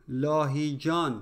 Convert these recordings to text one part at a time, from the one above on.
لاهیجان،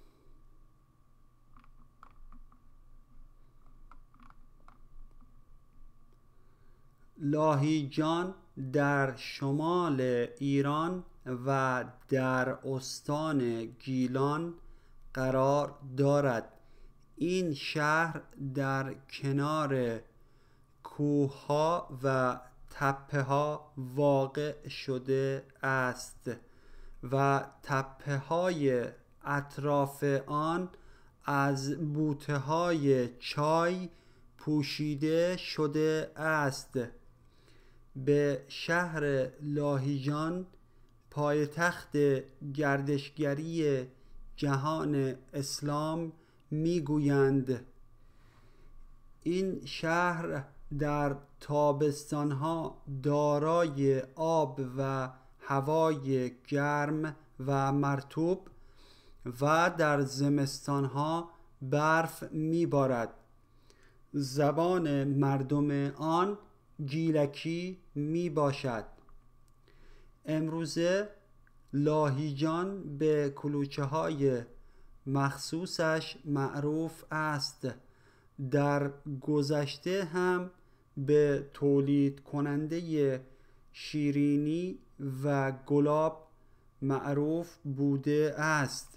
لاهیجان در شمال ایران و در استان گیلان قرار دارد. این شهر در کنار کوه‌ها و تپه‌ها واقع شده است و تپه‌های اطراف آن از بوته‌های چای پوشیده شده است. به شهر لاهیجان، پایتخت گردشگری جهان اسلام میگویند. این شهر در تابستانها دارای آب و هوای گرم و مرطوب و در زمستانها برف میبارد. زبان مردم آن گیلکی می باشد. امروزه لاهیجان به کلوچه های مخصوصش معروف است. در گذشته هم به تولید کننده شیرینی و گلاب معروف بوده است.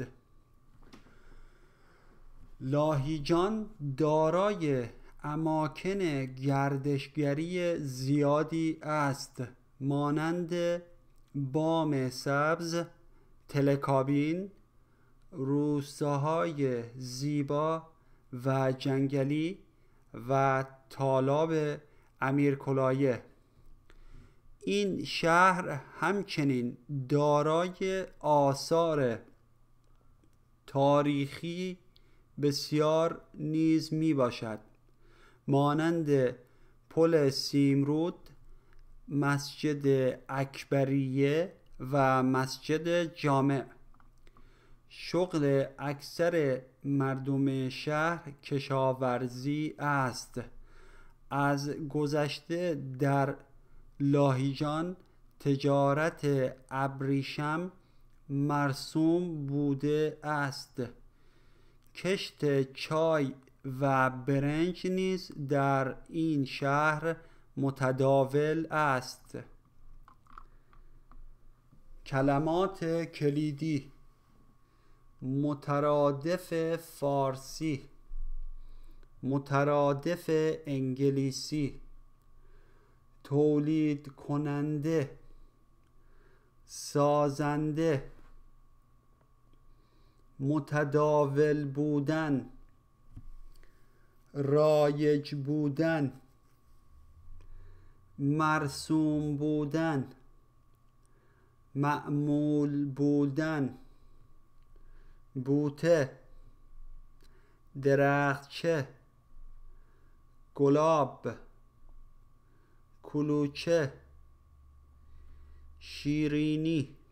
لاهیجان دارای اماکن گردشگری زیادی است، مانند بام سبز، تلکابین، روستاهای زیبا و جنگلی و تالاب امیرکلایه. این شهر همچنین دارای آثار تاریخی بسیار نیز می باشد، مانند پل سیمرود، مسجد اکبریه و مسجد جامع. شغل اکثر مردم شهر کشاورزی است. از گذشته در لاهیجان تجارت ابریشم مرسوم بوده است. کشت چای و برنج نیز در این شهر متداول است. کلمات کلیدی: مترادف فارسی، مترادف انگلیسی، تولید کننده، سازنده، متداول بودن، رایج بودن، مرسوم بودن، معمول بودن، بوته، درخچه، گلاب، کلوچه، شیرینی.